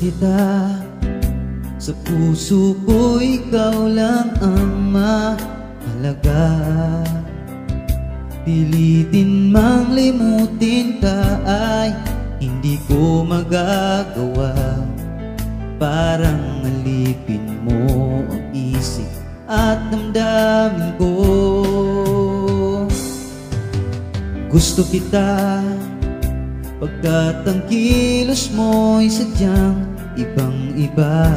kita, sa puso ko ikaw lang ang mahalaga. Pilitin mang limutin ka ay hindi ko magagawa. Parang alipin mo ang isip at damdamin ko. Gusto kita pagkat ang kilos mo'y sadyang ibang-iba.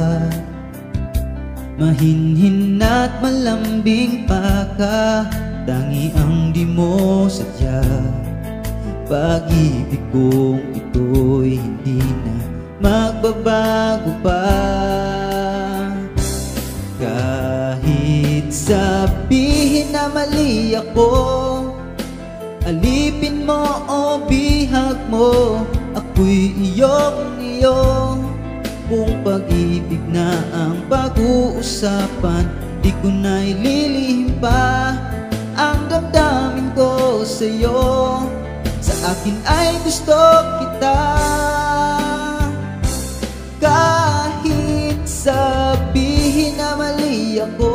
Mahinhin at malambing pa ka, tangi ang di mo sadya. Pag-ibig kong ito'y hindi na magbabago pa. Kahit sabihin na mali ako, alipin mo o bihag mo, ako'y iyong-iyo. Kung pag-ibig na ang pag-uusapan, di ko na ililihim pa ang damdamin ko sa'yo. Sa akin ay gusto kita. Kahit sabihin na mali ako,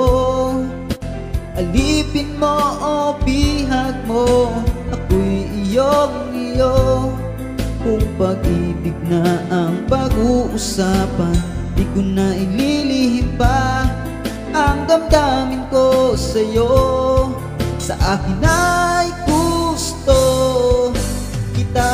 alipin mo o bihag mo, ako'y iyong-iyo. Kung pag-ibig na ang pag-uusapan, di ko na ililihim pa ang damdamin ko sa'yo. Sa akin ay gusto kita.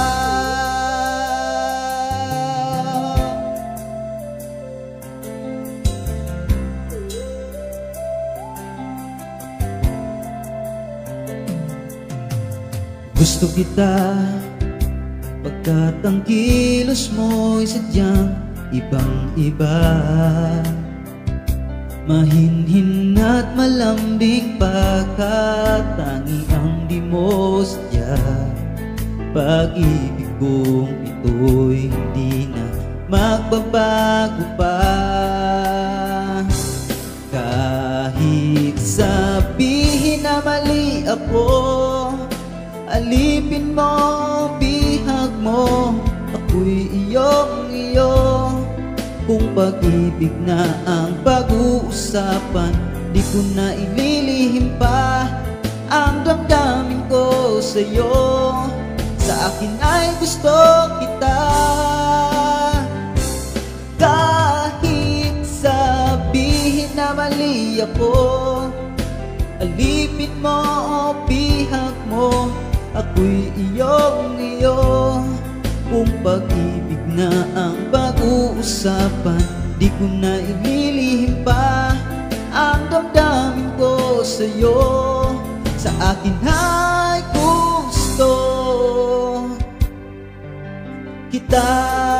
Gusto kita pagkat ang kilos mo'y sadyang ibang-iba. Mahinhin at malambing pa ka, tangi ang di mo sadya. Pag-ibig kong ito'y hindi na magbabago pa. Kahit sabihin na mali ako, alipin mo, bihag mo, ako'y iyong-iyo. Kung pag-ibig na ang pag-uusapan, di ko na ililihim pa ang damdamin ko sa'yo. Sa akin ay gusto kita. Kahit sabihin na mali ako, alipin mo o bihag mo, ako'y iyong-iyo. Kung pag-ibig na ang pag-uusapan, di ko na ililihim pa ang damdamin ko sa'yo. Sa akin ay gusto kita.